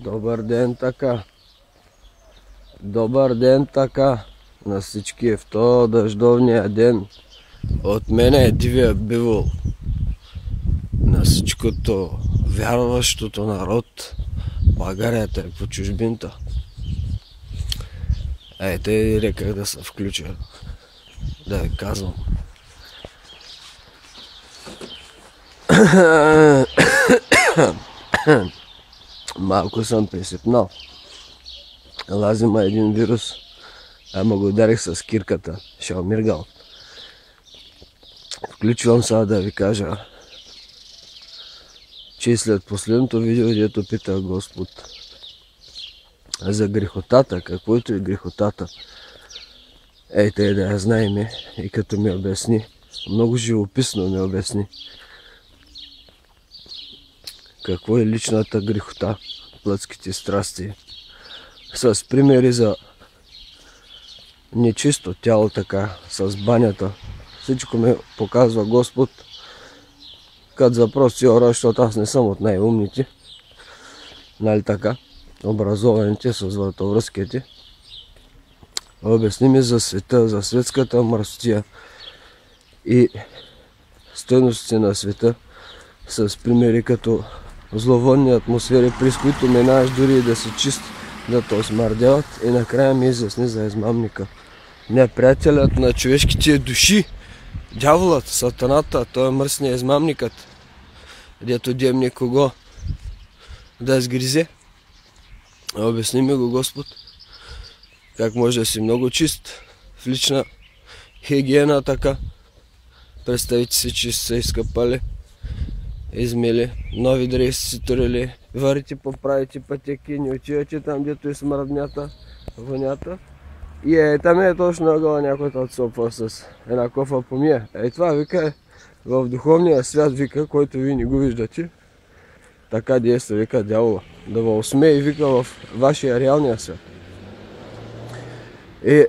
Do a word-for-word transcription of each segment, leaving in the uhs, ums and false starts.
Добър ден така. Добър ден така на всички в този дъждовния ден. От мене е Дивия Бивол. На всичкото вярващото народ. Българията е по чужбинта. Ей, те реках да се включа. Да ви казвам. Малко съм присипнал. Лази ма един вирус. Ама го ударих с кирката. Шалмиргал. Включвам сега да ви кажа, че след последното видео, дето пита Господ за грехотата, каквото е грехотата, ей, те да я знаеме, и като ми обясни, много живописно ми обясни, какво е личната грехота, плътските страсти, с примери за нечисто тяло така, с банята. Всичко ми показва Господ, като за прости хора, защото аз не съм от най-умните, нали така, образованите с вратовръзките. Обясни ми за света, за светската мръсотия и стойностите на света, с примери като зловонни атмосфери, през които минаваш дори и да си чист, да те смърдяват, и накрая ми изясни за измамника. Неприятелят на човешките души, дяволът, сатаната, той е мръсният измамникът, дето демни кого да сгризе. Обясни ми го Господ, как може да си много чист в лична хигиена така. Представите си, че са изкъпали, измили, нови дрехи си турили, варите, поправите пътеки, не отивате там, дето е смърднята, вонята. И е, там е точно ъгъла някой тът сопва с една кофа помия. Ей, това вика е в духовния свят, вика, който вие не го виждате. Така действа, вика дявола. Да ви усмее, вика, в вашия реалния свят. И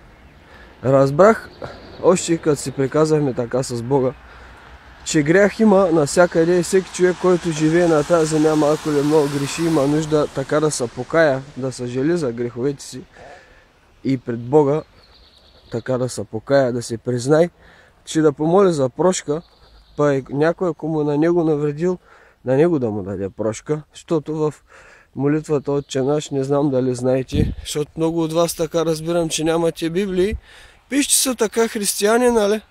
разбрах, още като си приказахме така с Бога, че грях има навсякъде и всеки човек, който живее на тази земя, малко или много греши, има нужда така да се покая, да съжали за греховете си и пред Бога, така да се покая, да се признай, че да помоли за прошка, па и някой, ако му на него навредил, на него да му даде прошка, защото в молитвата Отче наш, не знам дали знаете, защото много от вас така разбирам, че нямате Библии, пишете са така християни, нали?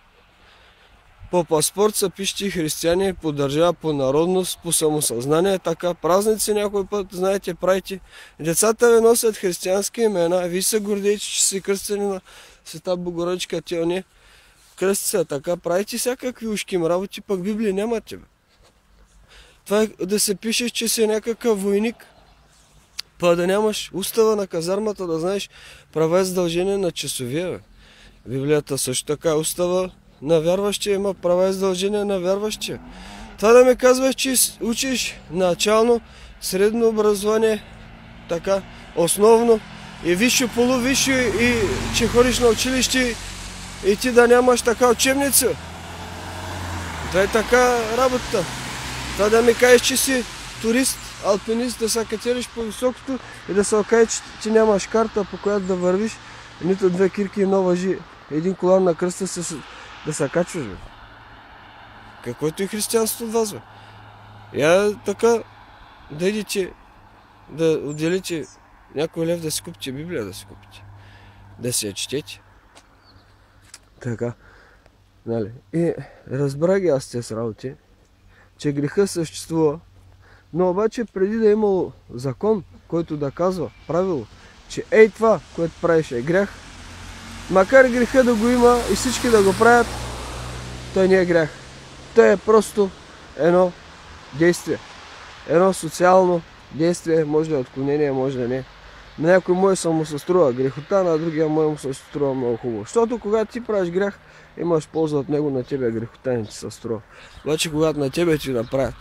По паспорт са пишете християни, по държава, по народност, по самосъзнание, така празници някой път, знаете, правите. Децата ви носят християнски имена, вие се гордеете, че си кръстени на Света Богородичка, тя не кръсти се, така правите всякакви ушким работи, пък Библия нямате. Бе. Това е да се пише, че си някакъв войник, па да нямаш устава на казармата, да знаеш права и задължения на часовия. Бе. Библията също така устава на вярващия, има права и задължения на вярващия. Това да ме казваш, че учиш начално, средно образование, така, основно и висше, полувисше, и че ходиш на училище и ти да нямаш така учебница. Това е така работата. Това да ми кажеш, че си турист, алпинист, да се катериш по високото и да се окаже, че ти нямаш карта, по която да вървиш, нито две кирки и нова въжи, един колан на кръста се да се качваш, бе. Каквото и християнството от вас, бе. Я така, да идите, да отделите някой лев да си купите Библия, да си купите. Да си я четете. Така, нали. И разбрах ги аз тези работи, че греха съществува, но обаче преди да е имало закон, който да казва, правило, че ей това, което правиш е грях, макар греха да го има и всички да го правят, той не е грях. Той е просто едно действие. Едно социално действие, може да е отклонение, може да не. На някой му се му се струва грехота, на другия му се струва много хубаво. Защото когато ти правиш грях, имаш полза от него, на тебе грехота не ти се струва. Обаче когато на тебе ти направят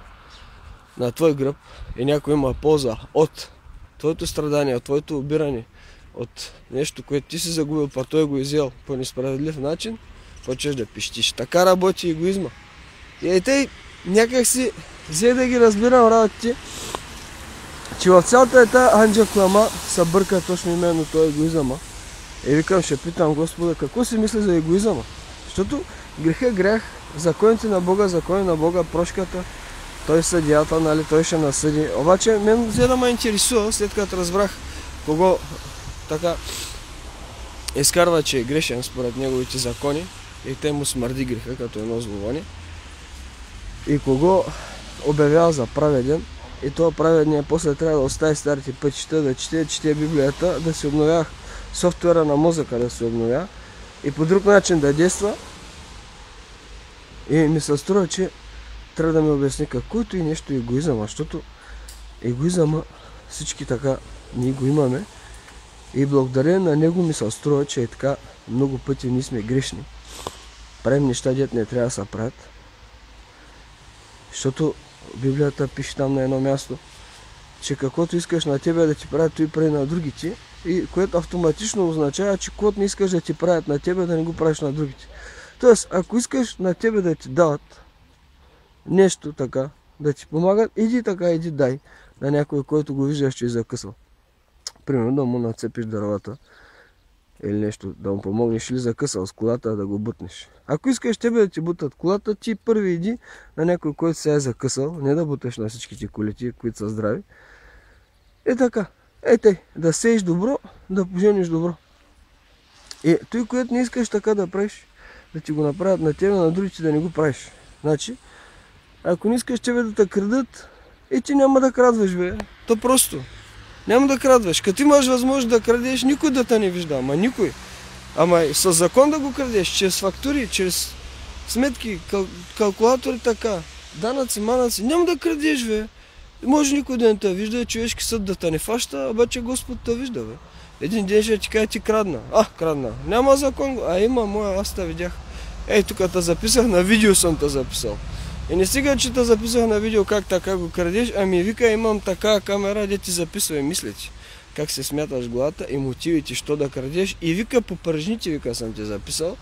на твой гръб и някой има полза от твоето страдание, от твоето обиране, от нещо, което ти си загубил, па той го изял по несправедлив начин, почваш да пищиш. Така работи егоизма. И тъй някак си взе да ги разбирам работите, че в цялата е тази анджа клама се бърка точно именно този егоизъм. И викам, ще питам Господа, какво си мисли за егоизъма? Защото грех е грех, законите на Бога, закони на Бога, прошката, той съдията, нали, той ще насъди. Обаче мен взе да ме интересува, след като разбрах кого така изкарва, че е грешен според неговите закони и те му смърди греха като едно зловоние. И кого обявява за праведен, и това праведния после трябва да остави старите пътища, да чете, чете Библията, да се обновя софтуера на мозъка, да се обновя и по друг начин да действа. И ми се струва, че трябва да ми обясни каквото и нещо егоизъм, защото егоизъма всички така ние го имаме и благодарение на него ми се струва, че е така много пъти ние сме грешни. Правим неща, дето не трябва да се правят. Защото Библията пише там на едно място, че каквото искаш на тебе да ти правят, той прави на другите, и което автоматично означава, че каквото не искаш да ти правят на тебе, да не го правиш на другите. Тоест, ако искаш на тебе да ти дават нещо така, да ти помагат, иди така, иди дай на някой, който го виждаш, че е закъсал. Примерно да му нацепиш дървата или нещо, да му помогнеш или закъсал с колата, да го бутнеш. Ако искаш тебе да ти бутат колата, ти първи иди на някой, който се е закъсал, не да буташ на всичките колети, които са здрави. И така, ей тъй, да сееш добро, да пожениш добро. И той, което не искаш така да правиш, да ти го направят на тебе, на другите да не го правиш. Значи, ако не искаш тебе да те крадат, и ти няма да крадваш, бе. То просто. Няма да крадваш. Като имаш възможност да крадеш, никой да те не вижда. Ама никой. Ама с закон да го крадеш, чрез фактури, чрез сметки, кал калкулатори, така. Данъци, манъци. Няма да крадеш, бе. Може никой да не те вижда, човешки съд да те не фаща, обаче Господ те вижда, бе. Един ден ще ти кажа, ти крадна. А, крадна. Няма закон. А има моя, аз те видях. Ей, тук те записах, на видео съм те записал. И не стига, че те записах на видео как така го крадеш, ами вика, имам така камера, де ти записва и мисля ти как се смяташ главата и мотивите, що да крадеш. И вика, по пържните, вика, съм ти записал.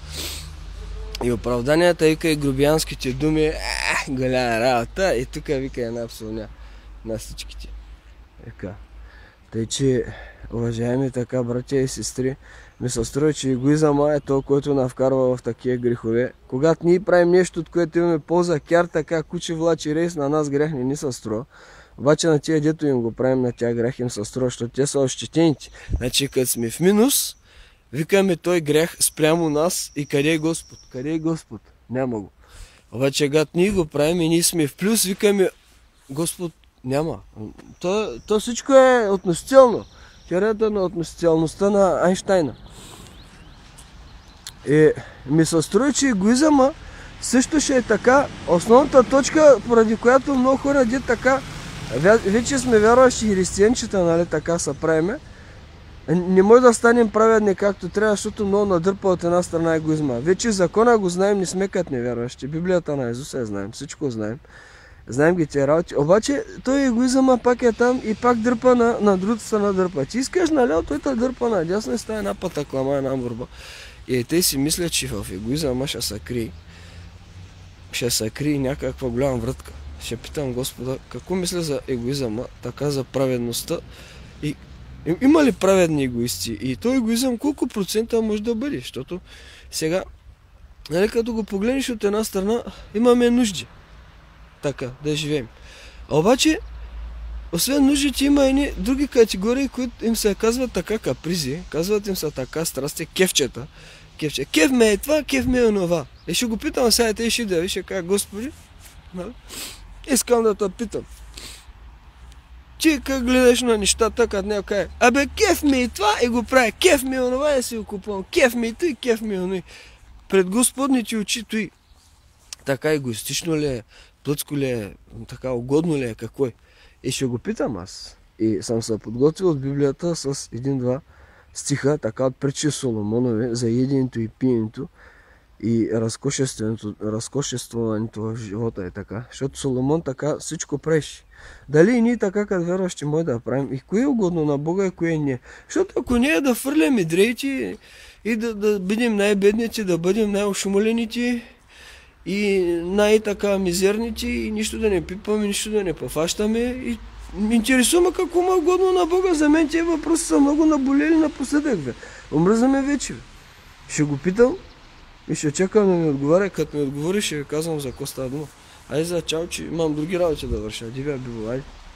И оправданията, вика, и грубиянските думи, ах, голяма работа. И тук вика една псалня на всичките. Така. Тъй, че, уважаеми така, братя и сестри, ми се струва, че егоизъма е то, което ни вкарва в такива грехове. Когато ние правим нещо, от което имаме полза, кяр така, куче влачи рейс, на нас грех не ни се струва. Обаче на тия, дето им го правим, на тях грех им се струва, защото те са ощетените. Значи, като сме в минус, викаме той грех спрямо нас и къде е Господ? Къде е Господ? Няма го. Обаче, когато ние го правим и ние сме в плюс, викаме Господ няма. То, то всичко е относително. Теорията на относителността на Айнщайна. И ми се струва, че егоизъма също ще е така основната точка, поради която много хора дет така, вече сме вярващи християнчета, нали, така са правиме. Не може да станем праведни както трябва, защото много надърпа от една страна егоизма. Вече закона го знаем, не сме като невярващи. Библията на Исус я знаем, всичко знаем. Знаем ги тези работи. Обаче той егоизъма пак е там и пак дърпа на, на другата страна дърпа. Ти искаш наляво, той те дърпа надясно и става една патаклама, една борба. И те си мислят, че в егоизъма ще се крие. Ще се крие някаква голяма вратка. Ще питам Господа, какво мисля за егоизъма, така за праведността и има ли праведни егоисти? И този егоизъм колко процента може да бъде? Защото сега, нали, като го погледнеш от една страна, имаме нужди. Така, да живеем. А обаче, освен нуждите, има и други категории, които им се казват така капризи, казват им се така страсти, кефчета. Кефче. Кеф ме е това, кеф ме е онова. И ще го питам сега, те ще да ви, ще кажа, Господи, нали? Искам да те питам. Ти как гледаш на нещата, като не каже, абе, кеф ми е това и го прави, кеф ми е онова и си го купувам, кеф ми е той, кеф ми е оной. Пред Господните очи той така егоистично ли е, плъцко ли е, така угодно ли е, какво е? И ще го питам аз. И съм се подготвил от Библията с един-два стиха, така от притчи Соломонови, за еденето и пиенето и разкошествуването в живота е така. Защото Соломон така всичко правиш. Дали и ние така, като вярващи, може да правим? И кое е угодно на Бога и кое не е? Защото ако не е да фърляме дрейти и да, да бъдем най-бедните, да бъдем най-ошумолените и най-така мизерните и нищо да не пипаме, нищо да не пофащаме и интересува какво му е угодно на Бога. За мен тези въпроси са много наболели напоследък, бе. Омръзна ме вече, бе. Ще го питам и ще чакам да ми отговаря. Като ми отговори, ще ви казвам за какво става дума. Айде за чао, че имам други работи да върша. Дивя било, айде.